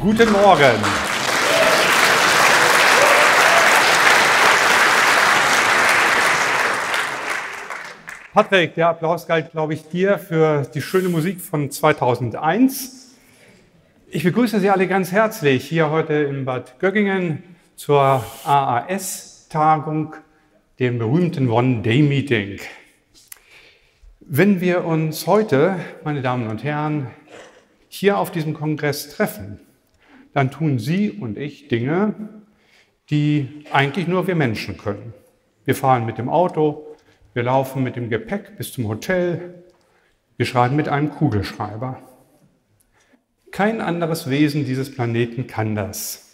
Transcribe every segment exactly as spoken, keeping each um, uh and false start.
Guten Morgen. Patrick, der Applaus galt, glaube ich, dir für die schöne Musik von zweitausendeins. Ich begrüße Sie alle ganz herzlich hier heute in Bad Göggingen zur A A S-Tagung, dem berühmten One-Day-Meeting. Wenn wir uns heute, meine Damen und Herren, hier auf diesem Kongress treffen, dann tun Sie und ich Dinge, die eigentlich nur wir Menschen können. Wir fahren mit dem Auto, wir laufen mit dem Gepäck bis zum Hotel, wir schreiben mit einem Kugelschreiber. Kein anderes Wesen dieses Planeten kann das.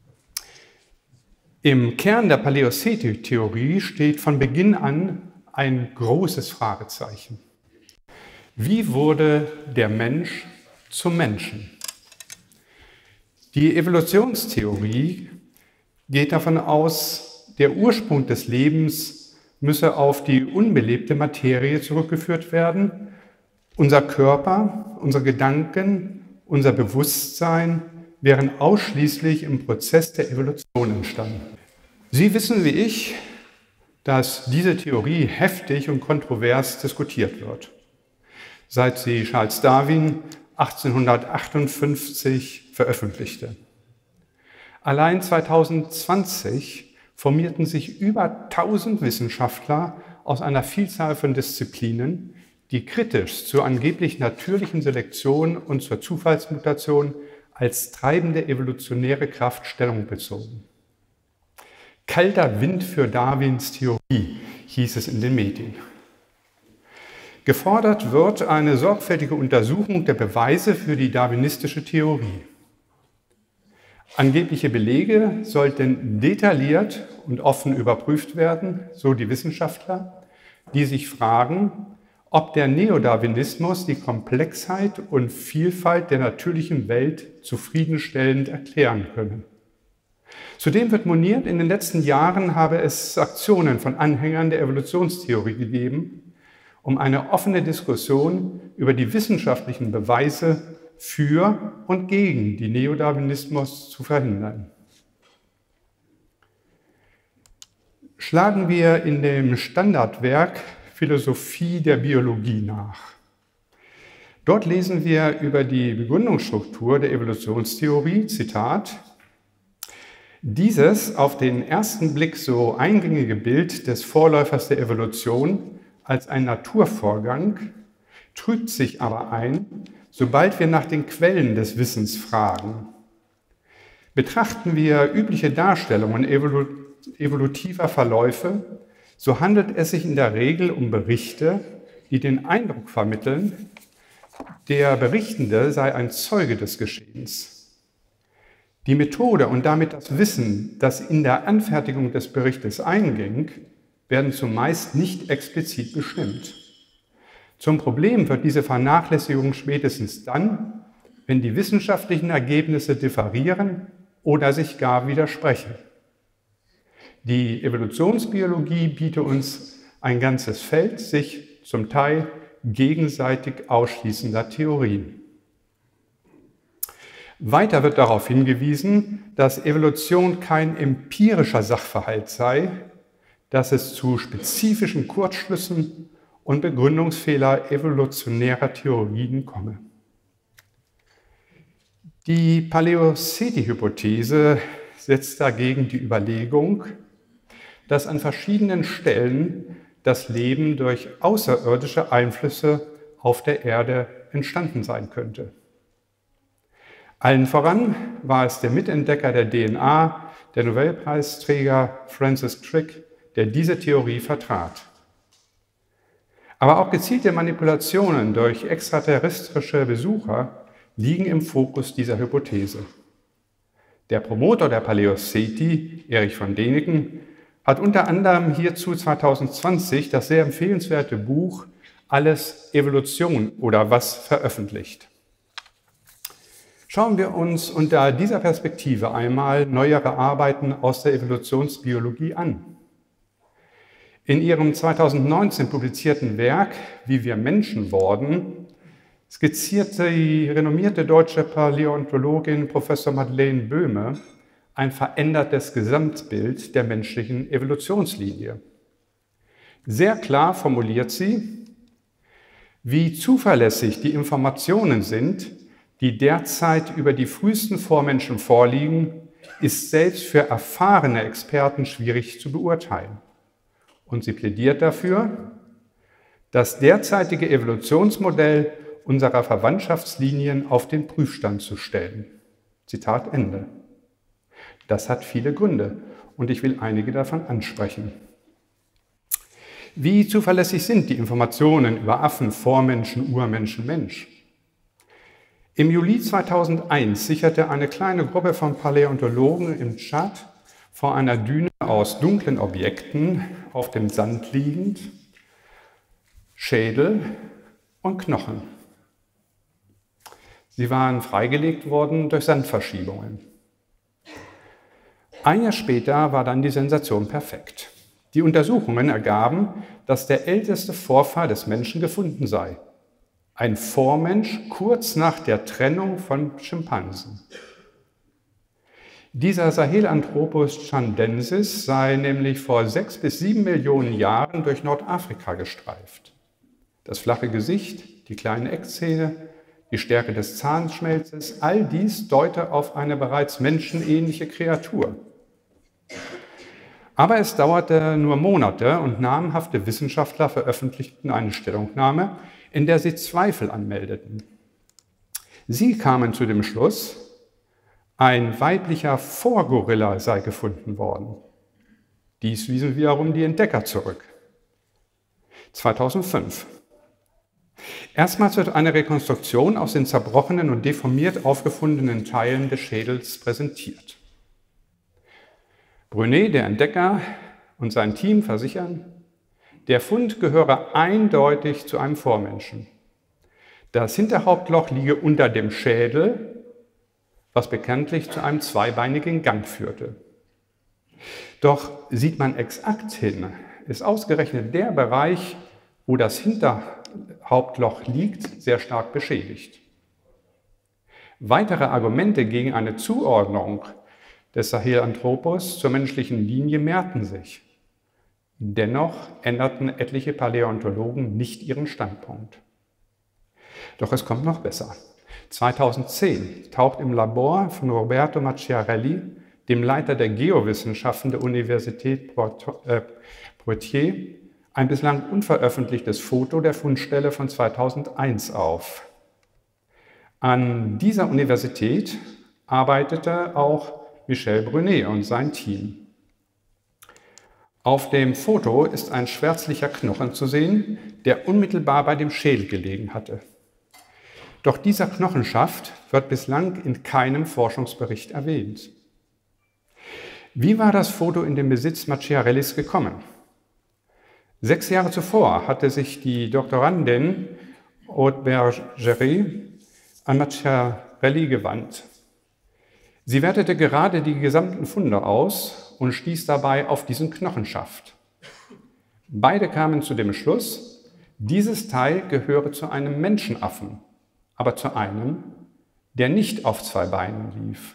Im Kern der Paläosthetik-Theorie steht von Beginn an ein großes Fragezeichen. Wie wurde der Mensch zum Menschen? Die Evolutionstheorie geht davon aus, der Ursprung des Lebens müsse auf die unbelebte Materie zurückgeführt werden. Unser Körper, unsere Gedanken, unser Bewusstsein wären ausschließlich im Prozess der Evolution entstanden. Sie wissen wie ich, dass diese Theorie heftig und kontrovers diskutiert wird. Seit sie Charles Darwin achtzehnhundertachtundfünfzig veröffentlichte. Allein zweitausendzwanzig formierten sich über tausend Wissenschaftler aus einer Vielzahl von Disziplinen, die kritisch zur angeblich natürlichen Selektion und zur Zufallsmutation als treibende evolutionäre Kraft Stellung bezogen. Kalter Wind für Darwins Theorie, hieß es in den Medien. Gefordert wird eine sorgfältige Untersuchung der Beweise für die darwinistische Theorie. Angebliche Belege sollten detailliert und offen überprüft werden, so die Wissenschaftler, die sich fragen, ob der Neodarwinismus die Komplexheit und Vielfalt der natürlichen Welt zufriedenstellend erklären könne. Zudem wird moniert, in den letzten Jahren habe es Aktionen von Anhängern der Evolutionstheorie gegeben, um eine offene Diskussion über die wissenschaftlichen Beweise für und gegen den Neodarwinismus zu verhindern. Schlagen wir in dem Standardwerk Philosophie der Biologie nach. Dort lesen wir über die Begründungsstruktur der Evolutionstheorie, Zitat, dieses auf den ersten Blick so eingängige Bild des Vorläufers der Evolution als ein Naturvorgang trübt sich aber ein, sobald wir nach den Quellen des Wissens fragen. Betrachten wir übliche Darstellungen evolu- evolutiver Verläufe, so handelt es sich in der Regel um Berichte, die den Eindruck vermitteln, der Berichtende sei ein Zeuge des Geschehens. Die Methode und damit das Wissen, das in der Anfertigung des Berichtes einging, werden zumeist nicht explizit bestimmt. Zum Problem wird diese Vernachlässigung spätestens dann, wenn die wissenschaftlichen Ergebnisse differieren oder sich gar widersprechen. Die Evolutionsbiologie bietet uns ein ganzes Feld sich zum Teil gegenseitig ausschließender Theorien. Weiter wird darauf hingewiesen, dass Evolution kein empirischer Sachverhalt sei, dass es zu spezifischen Kurzschlüssen und Begründungsfehler evolutionärer Theorien komme. Die Paläosthetik-Hypothese setzt dagegen die Überlegung, dass an verschiedenen Stellen das Leben durch außerirdische Einflüsse auf der Erde entstanden sein könnte. Allen voran war es der Mitentdecker der D N A, der Nobelpreisträger Francis Crick, der diese Theorie vertrat. Aber auch gezielte Manipulationen durch extraterrestrische Besucher liegen im Fokus dieser Hypothese. Der Promotor der Paläosthetik, Erich von Däniken, hat unter anderem hierzu zweitausendzwanzig das sehr empfehlenswerte Buch Alles Evolution oder was veröffentlicht. Schauen wir uns unter dieser Perspektive einmal neuere Arbeiten aus der Evolutionsbiologie an. In ihrem zweitausendneunzehn publizierten Werk Wie wir Menschen wurden skizziert die renommierte deutsche Paläontologin Professor Madeleine Böhme ein verändertes Gesamtbild der menschlichen Evolutionslinie. Sehr klar formuliert sie, wie zuverlässig die Informationen sind, die derzeit über die frühesten Vormenschen vorliegen, ist selbst für erfahrene Experten schwierig zu beurteilen. Und sie plädiert dafür, das derzeitige Evolutionsmodell unserer Verwandtschaftslinien auf den Prüfstand zu stellen. Zitat Ende. Das hat viele Gründe und ich will einige davon ansprechen. Wie zuverlässig sind die Informationen über Affen, Vormenschen, Urmenschen, Mensch? Im Juli zweitausendeins sicherte eine kleine Gruppe von Paläontologen im Tschad vor einer Düne aus dunklen Objekten, auf dem Sand liegend, Schädel und Knochen. Sie waren freigelegt worden durch Sandverschiebungen. Ein Jahr später war dann die Sensation perfekt. Die Untersuchungen ergaben, dass der älteste Vorfahr des Menschen gefunden sei. Ein Vormensch kurz nach der Trennung von Schimpansen. Dieser Sahelanthropus chandensis sei nämlich vor sechs bis sieben Millionen Jahren durch Nordafrika gestreift. Das flache Gesicht, die kleinen Eckzähne, die Stärke des Zahnschmelzes, all dies deute auf eine bereits menschenähnliche Kreatur. Aber es dauerte nur Monate und namhafte Wissenschaftler veröffentlichten eine Stellungnahme, in der sie Zweifel anmeldeten. Sie kamen zu dem Schluss, ein weiblicher Vorgorilla sei gefunden worden. Dies wiesen wiederum die Entdecker zurück. zweitausendfünf. Erstmals wird eine Rekonstruktion aus den zerbrochenen und deformiert aufgefundenen Teilen des Schädels präsentiert. Brunet, der Entdecker, und sein Team versichern, der Fund gehöre eindeutig zu einem Vormenschen. Das Hinterhauptloch liege unter dem Schädel, was bekanntlich zu einem zweibeinigen Gang führte. Doch sieht man exakt hin, ist ausgerechnet der Bereich, wo das Hinterhauptloch liegt, sehr stark beschädigt. Weitere Argumente gegen eine Zuordnung des Sahelanthropus zur menschlichen Linie mehrten sich. Dennoch änderten etliche Paläontologen nicht ihren Standpunkt. Doch es kommt noch besser. zweitausendzehn taucht im Labor von Roberto Macchiarelli, dem Leiter der Geowissenschaften der Universität Poitiers, ein bislang unveröffentlichtes Foto der Fundstelle von zweitausendeins auf. An dieser Universität arbeitete auch Michel Brunet und sein Team. Auf dem Foto ist ein schwärzlicher Knochen zu sehen, der unmittelbar bei dem Schädel gelegen hatte. Doch dieser Knochenschaft wird bislang in keinem Forschungsbericht erwähnt. Wie war das Foto in den Besitz Macchiarellis gekommen? Sechs Jahre zuvor hatte sich die Doktorandin Aude Bergeret an Macchiarelli gewandt. Sie wertete gerade die gesamten Funde aus und stieß dabei auf diesen Knochenschaft. Beide kamen zu dem Schluss, dieses Teil gehöre zu einem Menschenaffen, aber zu einem, der nicht auf zwei Beinen lief.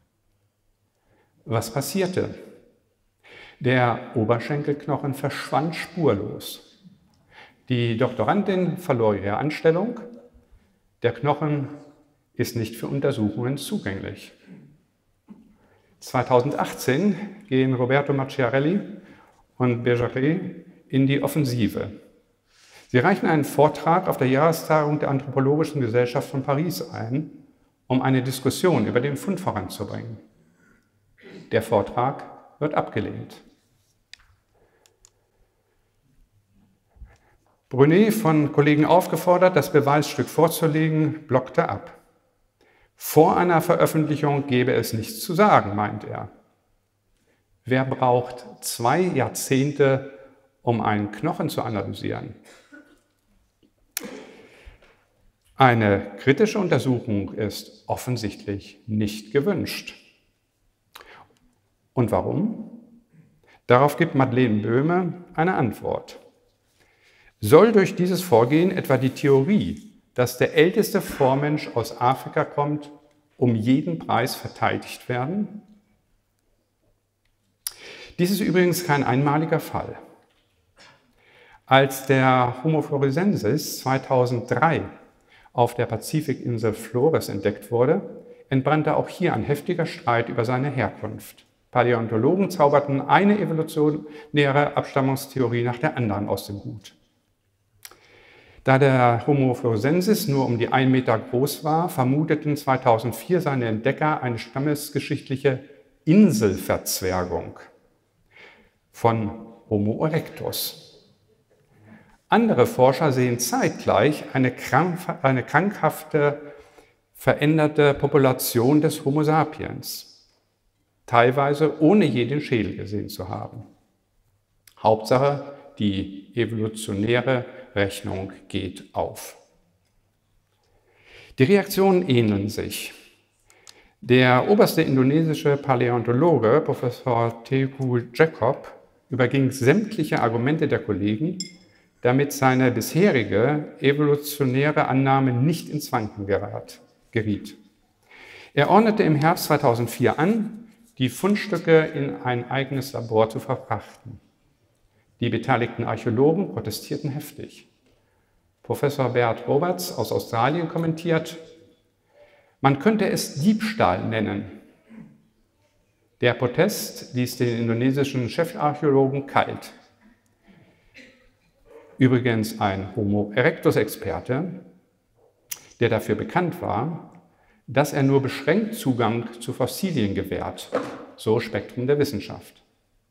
Was passierte? Der Oberschenkelknochen verschwand spurlos. Die Doktorandin verlor ihre Anstellung. Der Knochen ist nicht für Untersuchungen zugänglich. zweitausendachtzehn gehen Roberto Macchiarelli und Bergeret in die Offensive. Sie reichen einen Vortrag auf der Jahrestagung der Anthropologischen Gesellschaft von Paris ein, um eine Diskussion über den Fund voranzubringen. Der Vortrag wird abgelehnt. Brunet, von Kollegen aufgefordert, das Beweisstück vorzulegen, blockte ab. Vor einer Veröffentlichung gebe es nichts zu sagen, meint er. Wer braucht zwei Jahrzehnte, um einen Knochen zu analysieren? Eine kritische Untersuchung ist offensichtlich nicht gewünscht. Und warum? Darauf gibt Madeleine Böhme eine Antwort. Soll durch dieses Vorgehen etwa die Theorie, dass der älteste Vormensch aus Afrika kommt, um jeden Preis verteidigt werden? Dies ist übrigens kein einmaliger Fall. Als der Homo floresiensis zweitausenddrei auf der Pazifikinsel Flores entdeckt wurde, entbrannte auch hier ein heftiger Streit über seine Herkunft. Paläontologen zauberten eine evolutionäre Abstammungstheorie nach der anderen aus dem Hut. Da der Homo floresiensis nur um die ein Meter groß war, vermuteten zweitausendvier seine Entdecker eine stammesgeschichtliche Inselverzwergung von Homo erectus. Andere Forscher sehen zeitgleich eine, krank, eine krankhafte, veränderte Population des Homo sapiens, teilweise ohne je den Schädel gesehen zu haben. Hauptsache, die evolutionäre Rechnung geht auf. Die Reaktionen ähneln sich. Der oberste indonesische Paläontologe, Professor Teguh Jacob, überging sämtliche Argumente der Kollegen, damit seine bisherige evolutionäre Annahme nicht ins Wanken geriet. Er ordnete im Herbst zweitausendvier an, die Fundstücke in ein eigenes Labor zu verfrachten. Die beteiligten Archäologen protestierten heftig. Professor Bert Roberts aus Australien kommentiert: Man könnte es Diebstahl nennen. Der Protest ließ den indonesischen Chefarchäologen kalt. Übrigens ein Homo erectus-Experte, der dafür bekannt war, dass er nur beschränkt Zugang zu Fossilien gewährt, so Spektrum der Wissenschaft.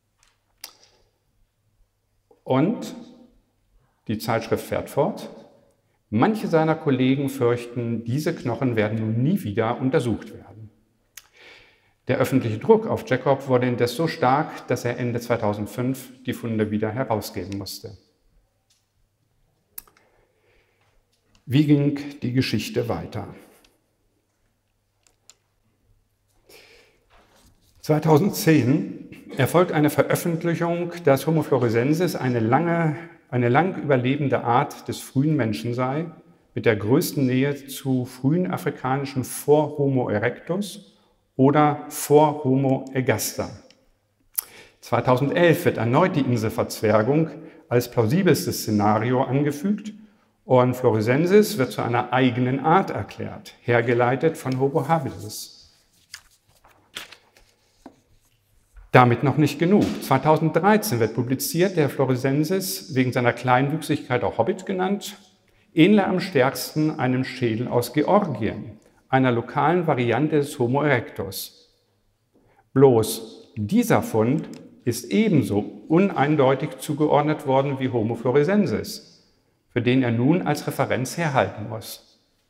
Und die Zeitschrift fährt fort: Manche seiner Kollegen fürchten, diese Knochen werden nun nie wieder untersucht werden. Der öffentliche Druck auf Jacob wurde indes so stark, dass er Ende zweitausendfünf die Funde wieder herausgeben musste. Wie ging die Geschichte weiter? zweitausendzehn erfolgt eine Veröffentlichung, dass Homo floresiensis eine, lange, eine lang überlebende Art des frühen Menschen sei, mit der größten Nähe zu frühen afrikanischen Vor-Homo erectus oder Vor-Homo ergaster. zweitausendelf wird erneut die Inselverzwergung als plausibelstes Szenario angefügt und Floresiensis wird zu einer eigenen Art erklärt, hergeleitet von Homo habilis. Damit noch nicht genug. zweitausenddreizehn wird publiziert, der Floresiensis, wegen seiner Kleinwüchsigkeit auch Hobbit genannt, ähnle am stärksten einem Schädel aus Georgien, einer lokalen Variante des Homo erectus. Bloß dieser Fund ist ebenso uneindeutig zugeordnet worden wie Homo floresiensis, für den er nun als Referenz herhalten muss.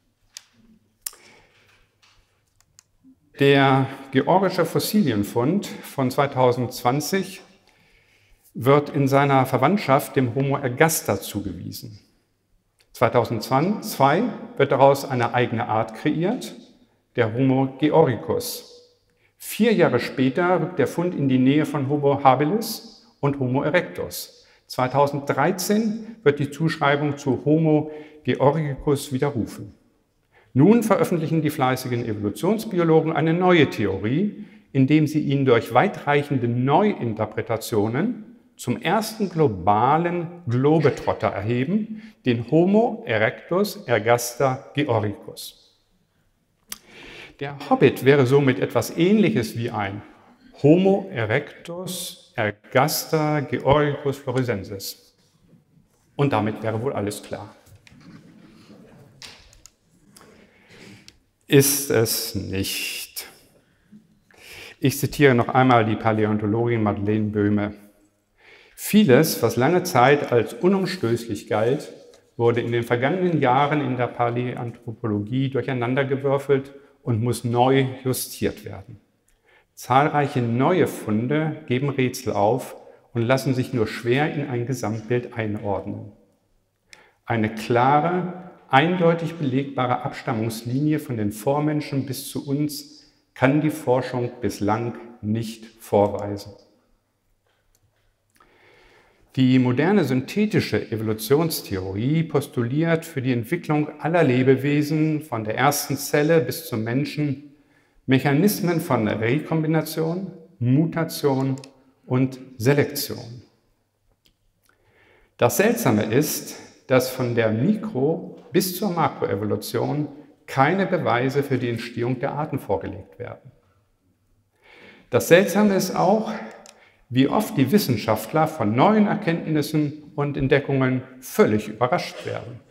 Der georgische Fossilienfund von zweitausendzwanzig wird in seiner Verwandtschaft dem Homo ergaster zugewiesen. zweitausendzwei wird daraus eine eigene Art kreiert, der Homo georgicus. Vier Jahre später rückt der Fund in die Nähe von Homo habilis und Homo erectus. zweitausenddreizehn wird die Zuschreibung zu Homo georgicus widerrufen. Nun veröffentlichen die fleißigen Evolutionsbiologen eine neue Theorie, indem sie ihn durch weitreichende Neuinterpretationen zum ersten globalen Globetrotter erheben, den Homo erectus ergaster georgicus. Der Hobbit wäre somit etwas Ähnliches wie ein Homo erectus ergaster georgicus floresiensis. Und damit wäre wohl alles klar. Ist es nicht. Ich zitiere noch einmal die Paläontologin Madeleine Böhme. Vieles, was lange Zeit als unumstößlich galt, wurde in den vergangenen Jahren in der Paläanthropologie durcheinandergewürfelt und muss neu justiert werden. Zahlreiche neue Funde geben Rätsel auf und lassen sich nur schwer in ein Gesamtbild einordnen. Eine klare, eindeutig belegbare Abstammungslinie von den Vormenschen bis zu uns kann die Forschung bislang nicht vorweisen. Die moderne synthetische Evolutionstheorie postuliert für die Entwicklung aller Lebewesen von der ersten Zelle bis zum Menschen Mechanismen von Rekombination, Mutation und Selektion. Das Seltsame ist, dass von der Mikro- bis zur Makroevolution keine Beweise für die Entstehung der Arten vorgelegt werden. Das Seltsame ist auch, wie oft die Wissenschaftler von neuen Erkenntnissen und Entdeckungen völlig überrascht werden.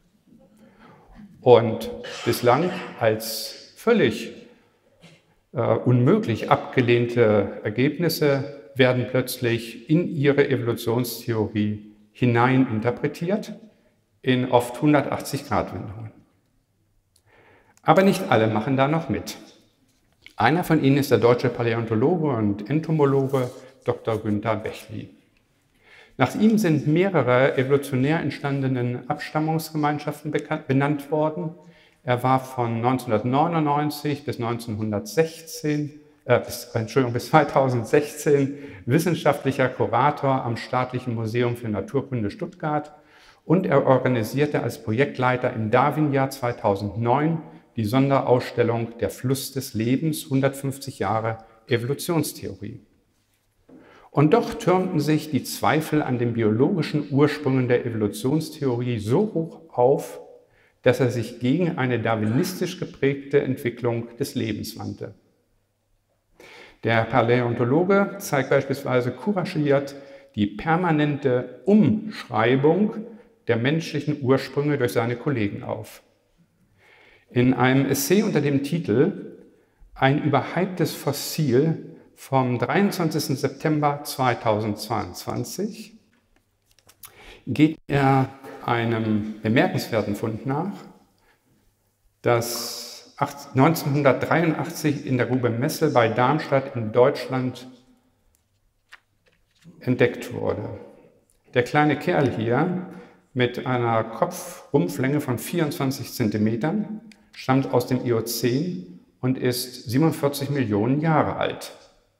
Und bislang als völlig äh, unmöglich abgelehnte Ergebnisse werden plötzlich in ihre Evolutionstheorie hineininterpretiert, in oft hundertachtzig-Grad-Wendungen. Aber nicht alle machen da noch mit. Einer von ihnen ist der deutsche Paläontologe und Entomologe Doktor Günter Bechly. Nach ihm sind mehrere evolutionär entstandenen Abstammungsgemeinschaften benannt worden. Er war von neunzehnhundertneunundneunzig bis neunzehnhundertsechzehn, äh, bis, Entschuldigung, bis zweitausendsechzehn wissenschaftlicher Kurator am Staatlichen Museum für Naturkunde Stuttgart und er organisierte als Projektleiter im Darwin-Jahr zweitausendneun die Sonderausstellung Der Fluss des Lebens, hundertfünfzig Jahre Evolutionstheorie. Und doch türmten sich die Zweifel an den biologischen Ursprüngen der Evolutionstheorie so hoch auf, dass er sich gegen eine darwinistisch geprägte Entwicklung des Lebens wandte. Der Paläontologe zeigt beispielsweise couragiert die permanente Umschreibung der menschlichen Ursprünge durch seine Kollegen auf. In einem Essay unter dem Titel Ein überhyptes Fossil vom dreiundzwanzigsten September zweitausendzweiundzwanzig geht er einem bemerkenswerten Fund nach, das neunzehnhundertdreiundachtzig in der Grube Messel bei Darmstadt in Deutschland entdeckt wurde. Der kleine Kerl hier mit einer Kopfrumpflänge von vierundzwanzig Zentimetern stammt aus dem Eozän und ist siebenundvierzig Millionen Jahre alt.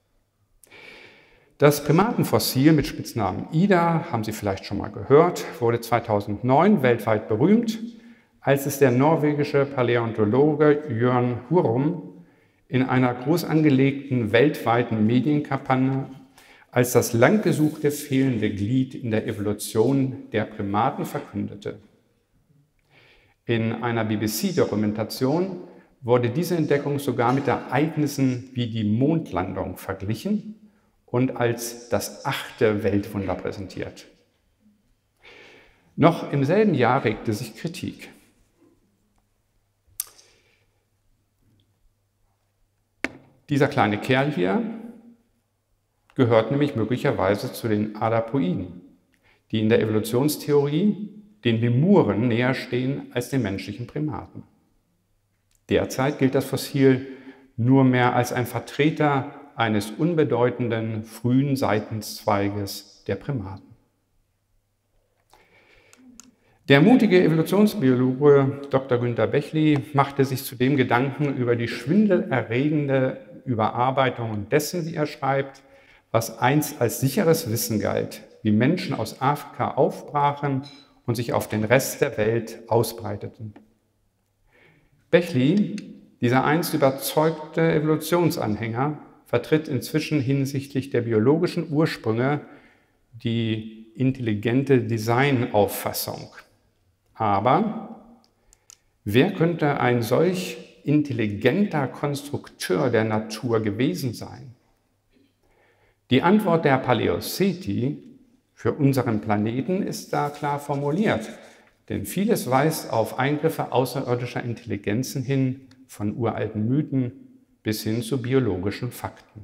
Das Primatenfossil mit Spitznamen Ida, haben Sie vielleicht schon mal gehört, wurde zweitausendneun weltweit berühmt, als es der norwegische Paläontologe Jørn Hurum in einer groß angelegten weltweiten Medienkampagne als das lang gesuchte fehlende Glied in der Evolution der Primaten verkündete. In einer B B C-Dokumentation wurde diese Entdeckung sogar mit Ereignissen wie die Mondlandung verglichen und als das achte Weltwunder präsentiert. Noch im selben Jahr regte sich Kritik. Dieser kleine Kerl hier gehört nämlich möglicherweise zu den Adapoiden, die in der Evolutionstheorie den Lemuren näher stehen als den menschlichen Primaten. Derzeit gilt das Fossil nur mehr als ein Vertreter eines unbedeutenden frühen Seitenzweiges der Primaten. Der mutige Evolutionsbiologe Doktor Günter Bechly machte sich zudem Gedanken über die schwindelerregende Überarbeitung dessen, wie er schreibt, was einst als sicheres Wissen galt, wie Menschen aus Afrika aufbrachen und sich auf den Rest der Welt ausbreiteten. Bechly, dieser einst überzeugte Evolutionsanhänger, vertritt inzwischen hinsichtlich der biologischen Ursprünge die intelligente Designauffassung. Aber wer könnte ein solch intelligenter Konstrukteur der Natur gewesen sein? Die Antwort der Paläotheti für unseren Planeten ist da klar formuliert, denn vieles weist auf Eingriffe außerirdischer Intelligenzen hin, von uralten Mythen bis hin zu biologischen Fakten.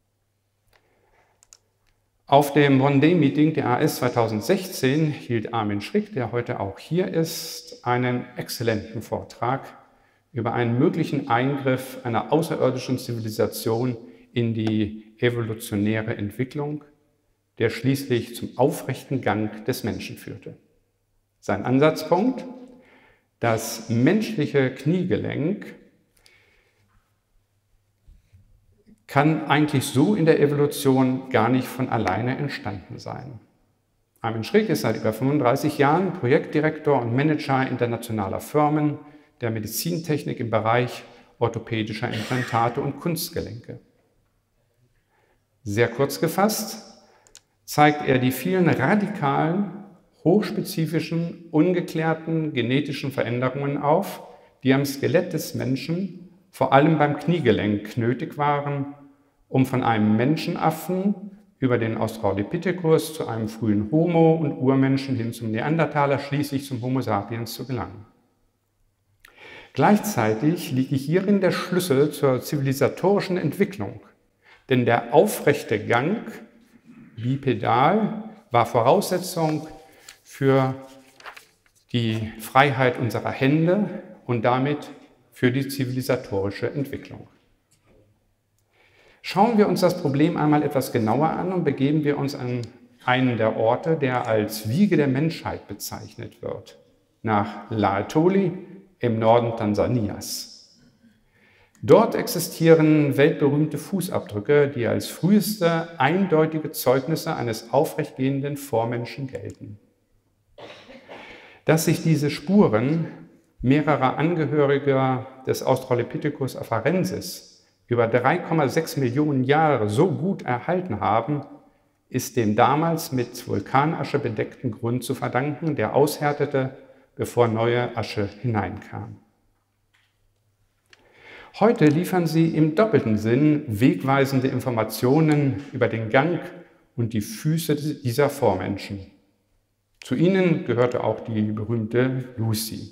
Auf dem One-Day-Meeting der A S zweitausendsechzehn hielt Armin Schrick, der heute auch hier ist, einen exzellenten Vortrag über einen möglichen Eingriff einer außerirdischen Zivilisation in die evolutionäre Entwicklung, der schließlich zum aufrechten Gang des Menschen führte. Sein Ansatzpunkt: Das menschliche Kniegelenk kann eigentlich so in der Evolution gar nicht von alleine entstanden sein. Armin Schrick ist seit über fünfunddreißig Jahren Projektdirektor und Manager internationaler Firmen der Medizintechnik im Bereich orthopädischer Implantate und Kunstgelenke. Sehr kurz gefasst zeigt er die vielen radikalen, hochspezifischen, ungeklärten genetischen Veränderungen auf, die am Skelett des Menschen, vor allem beim Kniegelenk, nötig waren, um von einem Menschenaffen über den Australopithecus zu einem frühen Homo und Urmenschen hin zum Neandertaler, schließlich zum Homo sapiens zu gelangen. Gleichzeitig liege hierin der Schlüssel zur zivilisatorischen Entwicklung, denn der aufrechte Gang, bipedal, war Voraussetzung für die Freiheit unserer Hände und damit für die zivilisatorische Entwicklung. Schauen wir uns das Problem einmal etwas genauer an und begeben wir uns an einen der Orte, der als Wiege der Menschheit bezeichnet wird, nach Laetoli im Norden Tansanias. Dort existieren weltberühmte Fußabdrücke, die als früheste eindeutige Zeugnisse eines aufrechtgehenden Vormenschen gelten. Dass sich diese Spuren mehrerer Angehöriger des Australopithecus afarensis über drei Komma sechs Millionen Jahre so gut erhalten haben, ist dem damals mit Vulkanasche bedeckten Grund zu verdanken, der aushärtete, bevor neue Asche hineinkam. Heute liefern sie im doppelten Sinn wegweisende Informationen über den Gang und die Füße dieser Vormenschen. Zu ihnen gehörte auch die berühmte Lucy.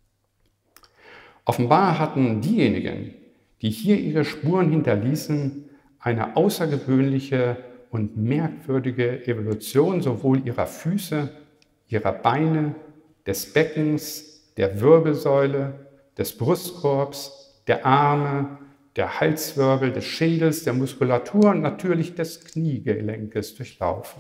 Offenbar hatten diejenigen, die hier ihre Spuren hinterließen, eine außergewöhnliche und merkwürdige Evolution sowohl ihrer Füße, ihrer Beine, des Beckens, der Wirbelsäule, des Brustkorbs, der Arme, der Halswirbel, des Schädels, der Muskulatur und natürlich des Kniegelenkes durchlaufen.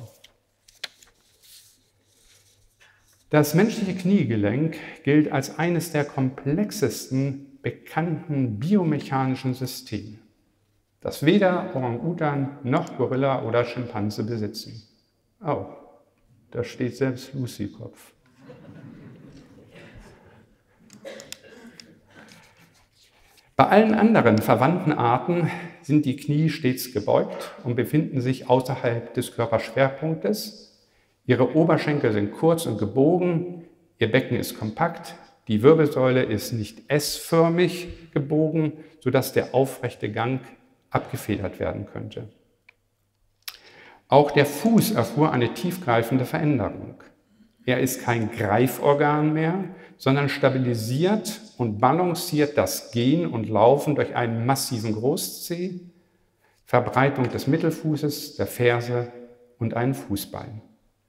Das menschliche Kniegelenk gilt als eines der komplexesten bekannten biomechanischen Systeme, das weder Orang-Utan noch Gorilla oder Schimpanse besitzen. Oh, da steht selbst Lucy-Kopf. Bei allen anderen verwandten Arten sind die Knie stets gebeugt und befinden sich außerhalb des Körperschwerpunktes. Ihre Oberschenkel sind kurz und gebogen, ihr Becken ist kompakt, die Wirbelsäule ist nicht S-förmig gebogen, sodass der aufrechte Gang abgefedert werden könnte. Auch der Fuß erfuhr eine tiefgreifende Veränderung. Er ist kein Greiforgan mehr, sondern stabilisiert und balanciert das Gehen und Laufen durch einen massiven Großzeh, Verbreitung des Mittelfußes, der Ferse und ein Fußbein.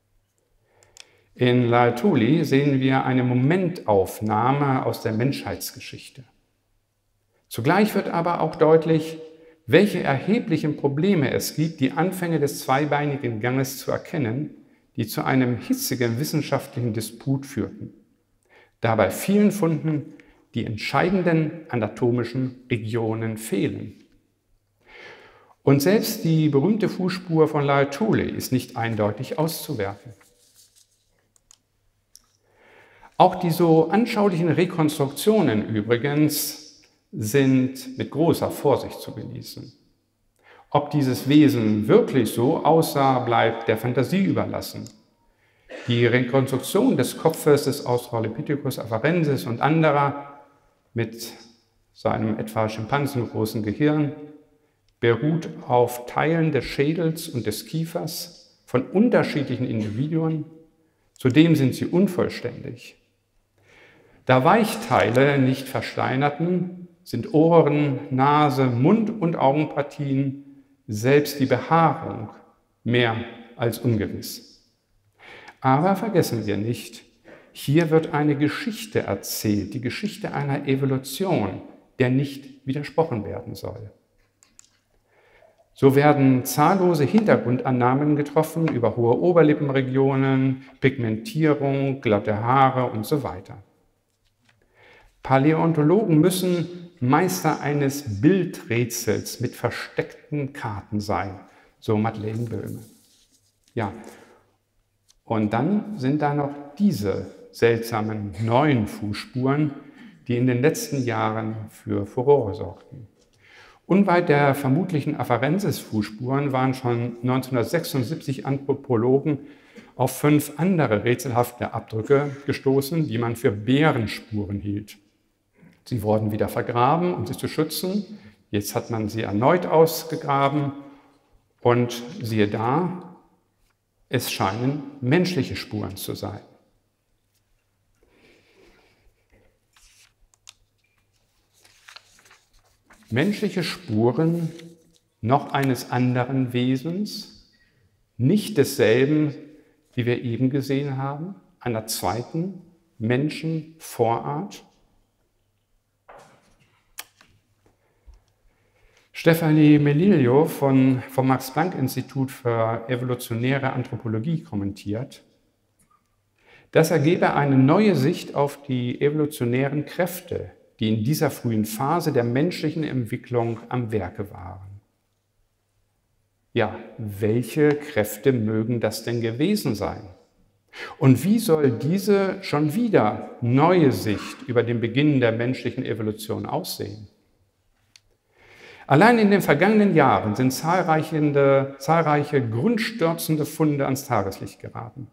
In Laetoli sehen wir eine Momentaufnahme aus der Menschheitsgeschichte. Zugleich wird aber auch deutlich, welche erheblichen Probleme es gibt, die Anfänge des zweibeinigen Ganges zu erkennen, die zu einem hitzigen wissenschaftlichen Disput führten. Da bei vielen Funden die entscheidenden anatomischen Regionen fehlen. Und selbst die berühmte Fußspur von Laetoli ist nicht eindeutig auszuwerten. Auch die so anschaulichen Rekonstruktionen übrigens sind mit großer Vorsicht zu genießen. Ob dieses Wesen wirklich so aussah, bleibt der Fantasie überlassen. Die Rekonstruktion des Kopfes des Australopithecus afarensis und anderer mit seinem etwa schimpansengroßen Gehirn beruht auf Teilen des Schädels und des Kiefers von unterschiedlichen Individuen. Zudem sind sie unvollständig. Da Weichteile nicht versteinerten, sind Ohren, Nase, Mund- und Augenpartien, selbst die Behaarung, mehr als ungewiss. Aber vergessen wir nicht, hier wird eine Geschichte erzählt, die Geschichte einer Evolution, der nicht widersprochen werden soll. So werden zahllose Hintergrundannahmen getroffen über hohe Oberlippenregionen, Pigmentierung, glatte Haare und so weiter. Paläontologen müssen Meister eines Bildrätsels mit versteckten Karten sein, so Madeleine Böhme. Ja, Und dann sind da noch diese seltsamen neuen Fußspuren, die in den letzten Jahren für Furore sorgten. Unweit der vermutlichen Afarensis-Fußspuren waren schon neunzehnhundertsechsundsiebzig Anthropologen auf fünf andere rätselhafte Abdrücke gestoßen, die man für Bärenspuren hielt. Sie wurden wieder vergraben, um sie zu schützen. Jetzt hat man sie erneut ausgegraben und siehe da, es scheinen menschliche Spuren zu sein. Menschliche Spuren noch eines anderen Wesens, nicht desselben, wie wir eben gesehen haben, einer zweiten Menschenvorart. Stefanie Melillo von, vom Max-Planck-Institut für evolutionäre Anthropologie kommentiert, das ergebe eine neue Sicht auf die evolutionären Kräfte, die in dieser frühen Phase der menschlichen Entwicklung am Werke waren. Ja, welche Kräfte mögen das denn gewesen sein? Und wie soll diese schon wieder neue Sicht über den Beginn der menschlichen Evolution aussehen? Allein in den vergangenen Jahren sind zahlreiche, zahlreiche grundstürzende Funde ans Tageslicht geraten.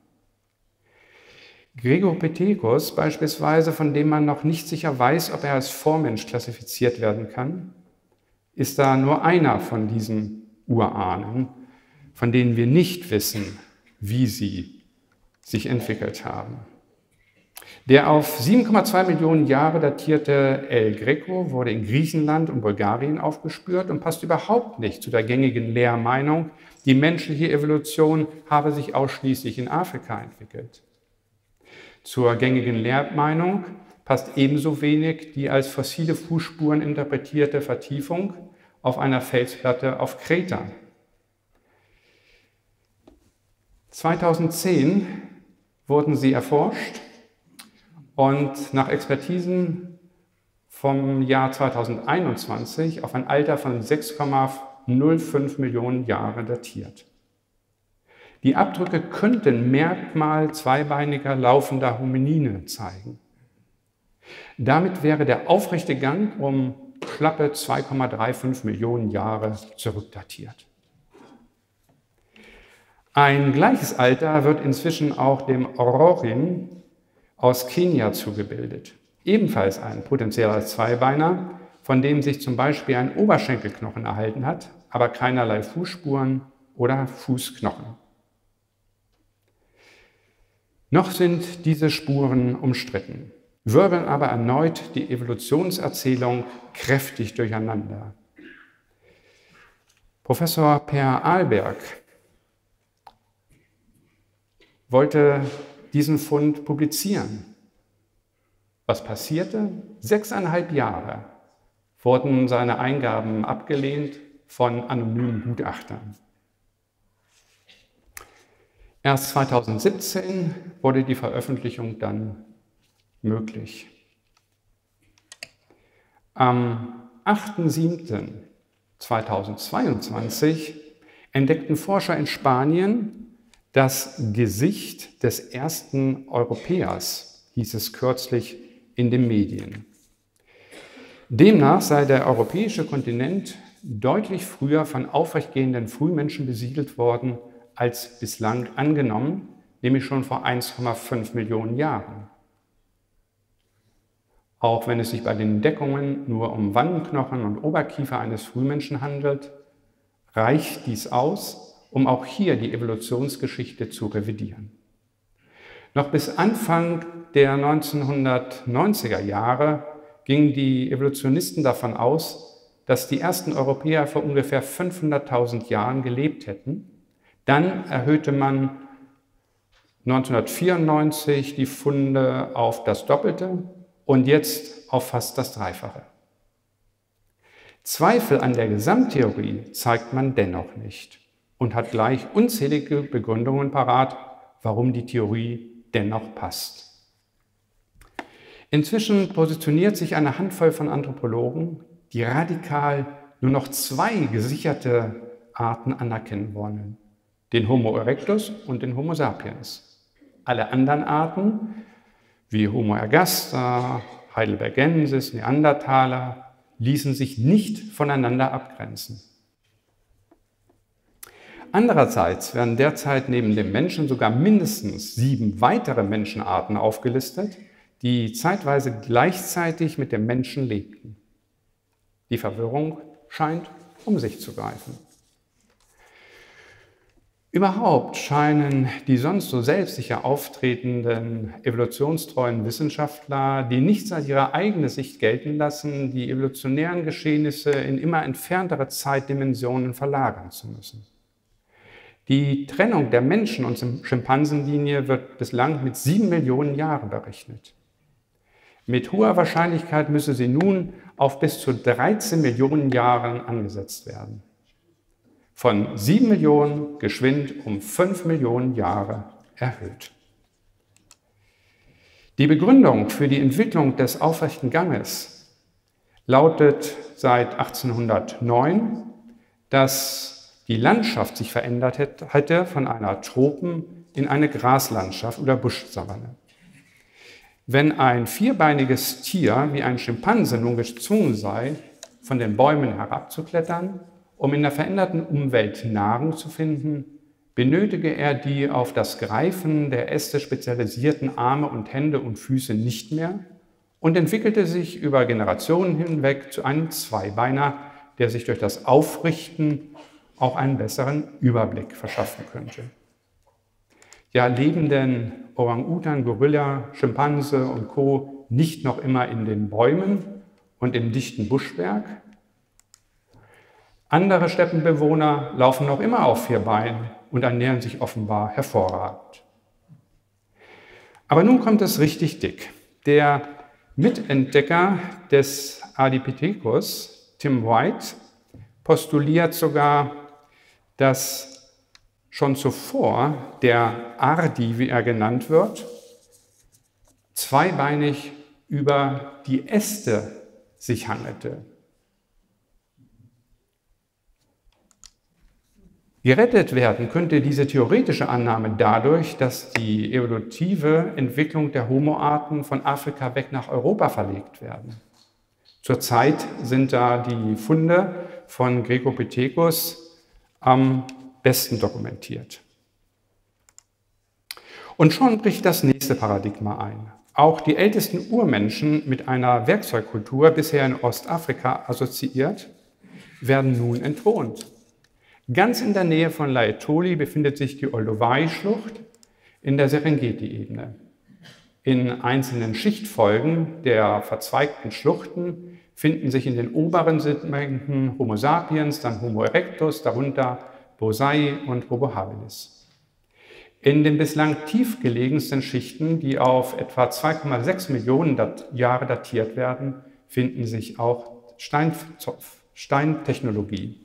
Gregopithecus beispielsweise, von dem man noch nicht sicher weiß, ob er als Vormensch klassifiziert werden kann, ist da nur einer von diesen Urahnen, von denen wir nicht wissen, wie sie sich entwickelt haben. Der auf sieben Komma zwei Millionen Jahre datierte El Greco wurde in Griechenland und Bulgarien aufgespürt und passt überhaupt nicht zu der gängigen Lehrmeinung, die menschliche Evolution habe sich ausschließlich in Afrika entwickelt. Zur gängigen Lehrmeinung passt ebenso wenig die als fossile Fußspuren interpretierte Vertiefung auf einer Felsplatte auf Kreta. zweitausendzehn wurden sie erforscht und nach Expertisen vom Jahr zweitausendeinundzwanzig auf ein Alter von sechs Komma null fünf Millionen Jahre datiert. Die Abdrücke könnten Merkmal zweibeiniger laufender Hominine zeigen. Damit wäre der aufrechte Gang um schlappe zwei Komma fünfunddreißig Millionen Jahre zurückdatiert. Ein gleiches Alter wird inzwischen auch dem Ororin aus Kenia zugebildet. Ebenfalls ein potenzieller Zweibeiner, von dem sich zum Beispiel ein Oberschenkelknochen erhalten hat, aber keinerlei Fußspuren oder Fußknochen. Noch sind diese Spuren umstritten, wirbeln aber erneut die Evolutionserzählung kräftig durcheinander. Professor Per Ahlberg wollte diesen Fund publizieren. Was passierte? Sechseinhalb Jahre wurden seine Eingaben abgelehnt von anonymen Gutachtern. Erst zweitausendsiebzehn wurde die Veröffentlichung dann möglich. Am achter siebter zweitausendzweiundzwanzig entdeckten Forscher in Spanien das Gesicht des ersten Europäers, hieß es kürzlich in den Medien. Demnach sei der europäische Kontinent deutlich früher von aufrechtgehenden Frühmenschen besiedelt worden, als bislang angenommen, nämlich schon vor eins Komma fünf Millionen Jahren. Auch wenn es sich bei den Entdeckungen nur um Wangenknochen und Oberkiefer eines Frühmenschen handelt, reicht dies aus, um auch hier die Evolutionsgeschichte zu revidieren. Noch bis Anfang der neunzehnhundertneunziger Jahre gingen die Evolutionisten davon aus, dass die ersten Europäer vor ungefähr fünfhunderttausend Jahren gelebt hätten. Dann erhöhte man neunzehnhundertvierundneunzig die Funde auf das Doppelte und jetzt auf fast das Dreifache. Zweifel an der Gesamttheorie zeigt man dennoch nicht und hat gleich unzählige Begründungen parat, warum die Theorie dennoch passt. Inzwischen positioniert sich eine Handvoll von Anthropologen, die radikal nur noch zwei gesicherte Arten anerkennen wollen: den Homo erectus und den Homo sapiens. Alle anderen Arten, wie Homo ergaster, heidelbergensis, Neandertaler, ließen sich nicht voneinander abgrenzen. Andererseits werden derzeit neben dem Menschen sogar mindestens sieben weitere Menschenarten aufgelistet, die zeitweise gleichzeitig mit dem Menschen lebten. Die Verwirrung scheint um sich zu greifen. Überhaupt scheinen die sonst so selbstsicher auftretenden evolutionstreuen Wissenschaftler, die nichts als ihre eigene Sicht gelten lassen, die evolutionären Geschehnisse in immer entferntere Zeitdimensionen verlagern zu müssen. Die Trennung der Menschen- und Schimpansenlinie wird bislang mit sieben Millionen Jahren berechnet. Mit hoher Wahrscheinlichkeit müsse sie nun auf bis zu dreizehn Millionen Jahren angesetzt werden. Von sieben Millionen geschwind um fünf Millionen Jahre erhöht. Die Begründung für die Entwicklung des aufrechten Ganges lautet seit achtzehnhundertneun, dass die Landschaft sich verändert hätte von einer Tropen- in eine Graslandschaft oder Buschsavanne. Wenn ein vierbeiniges Tier wie ein Schimpanse nun gezwungen sei, von den Bäumen herabzuklettern, um in der veränderten Umwelt Nahrung zu finden, benötige er die auf das Greifen der Äste spezialisierten Arme und Hände und Füße nicht mehr und entwickelte sich über Generationen hinweg zu einem Zweibeiner, der sich durch das Aufrichten auch einen besseren Überblick verschaffen könnte. Ja, leben denn Orang-Utan, Gorilla, Schimpanse und Co. nicht noch immer in den Bäumen und im dichten Buschwerk? Andere Steppenbewohner laufen noch immer auf vier Beinen und ernähren sich offenbar hervorragend. Aber nun kommt es richtig dick. Der Mitentdecker des Ardipithecus, Tim White, postuliert sogar, dass schon zuvor der Ardi, wie er genannt wird, zweibeinig über die Äste sich hangelte. Gerettet werden könnte diese theoretische Annahme dadurch, dass die evolutive Entwicklung der Homo-Arten von Afrika weg nach Europa verlegt werden. Zurzeit sind da die Funde von Grecopithecus am besten dokumentiert. Und schon bricht das nächste Paradigma ein. Auch die ältesten Urmenschen mit einer Werkzeugkultur, bisher in Ostafrika assoziiert, werden nun entthront. Ganz in der Nähe von Laetoli befindet sich die Olduvai-Schlucht in der Serengeti-Ebene. In einzelnen Schichtfolgen der verzweigten Schluchten finden sich in den oberen Segmenten Homo sapiens, dann Homo erectus, darunter Bosai und Homo habilis. In den bislang tiefgelegensten Schichten, die auf etwa zwei Komma sechs Millionen Dat- Jahre datiert werden, finden sich auch Steinzopf, Steintechnologie.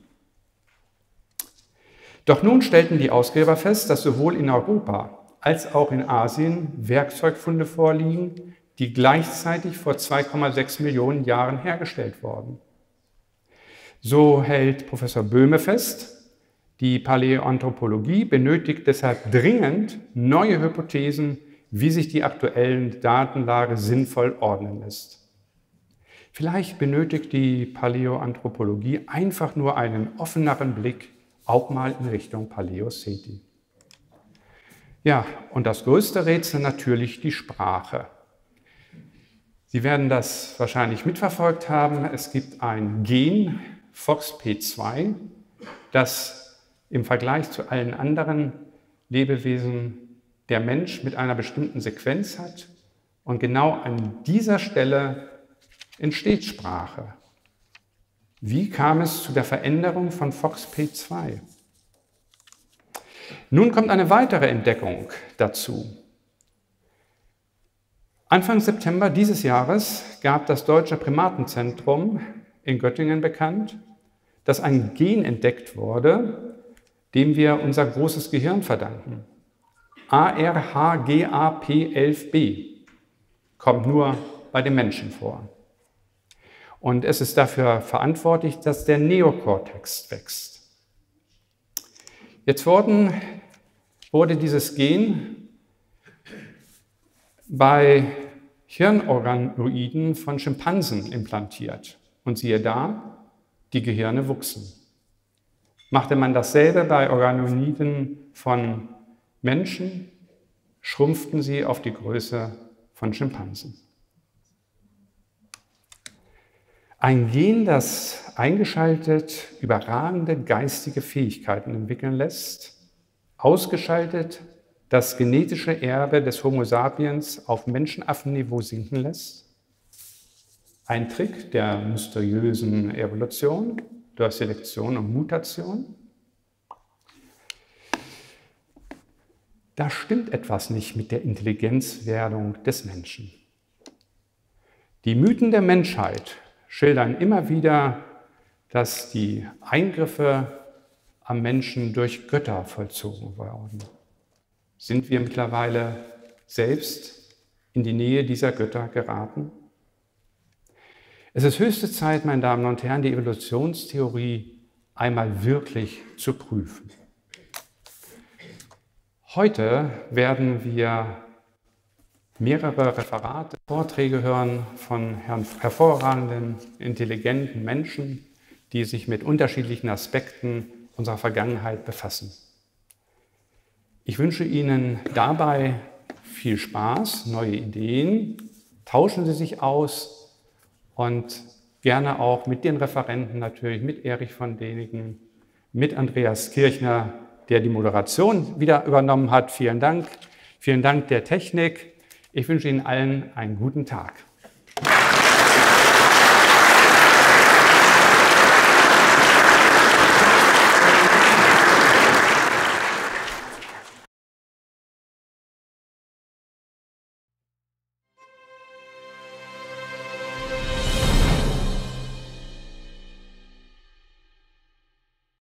Doch nun stellten die Ausgräber fest, dass sowohl in Europa als auch in Asien Werkzeugfunde vorliegen, die gleichzeitig vor zwei Komma sechs Millionen Jahren hergestellt wurden. So hält Professor Böhme fest, die Paläoanthropologie benötigt deshalb dringend neue Hypothesen, wie sich die aktuellen Datenlage sinnvoll ordnen lässt. Vielleicht benötigt die Paläoanthropologie einfach nur einen offeneren Blick, auch mal in Richtung Paläoceti. Ja, und das größte Rätsel natürlich die Sprache. Sie werden das wahrscheinlich mitverfolgt haben. Es gibt ein Gen, F O X P zwei, das im Vergleich zu allen anderen Lebewesen der Mensch mit einer bestimmten Sequenz hat. Und genau an dieser Stelle entsteht Sprache. Wie kam es zu der Veränderung von F O X P zwei? Nun kommt eine weitere Entdeckung dazu. Anfang September dieses Jahres gab das Deutsche Primatenzentrum in Göttingen bekannt, dass ein Gen entdeckt wurde, dem wir unser großes Gehirn verdanken. A R H G A P elf b kommt nur bei den Menschen vor. Und es ist dafür verantwortlich, dass der Neokortex wächst. Jetzt wurden, wurde dieses Gen bei Hirnorganoiden von Schimpansen implantiert. Und siehe da, die Gehirne wuchsen. Machte man dasselbe bei Organoiden von Menschen, schrumpften sie auf die Größe von Schimpansen. Ein Gen, das eingeschaltet überragende geistige Fähigkeiten entwickeln lässt, ausgeschaltet das genetische Erbe des Homo sapiens auf Menschenaffenniveau sinken lässt. Ein Trick der mysteriösen Evolution durch Selektion und Mutation. Da stimmt etwas nicht mit der Intelligenzwerdung des Menschen. Die Mythen der Menschheit schildern immer wieder, dass die Eingriffe am Menschen durch Götter vollzogen wurden. Sind wir mittlerweile selbst in die Nähe dieser Götter geraten? Es ist höchste Zeit, meine Damen und Herren, die Evolutionstheorie einmal wirklich zu prüfen. Heute werden wir mehrere Referate, Vorträge hören von hervorragenden, intelligenten Menschen, die sich mit unterschiedlichen Aspekten unserer Vergangenheit befassen. Ich wünsche Ihnen dabei viel Spaß, neue Ideen, tauschen Sie sich aus und gerne auch mit den Referenten natürlich, mit Erich von Däniken, mit Andreas Kirchner, der die Moderation wieder übernommen hat. Vielen Dank. Vielen Dank der Technik. Ich wünsche Ihnen allen einen guten Tag.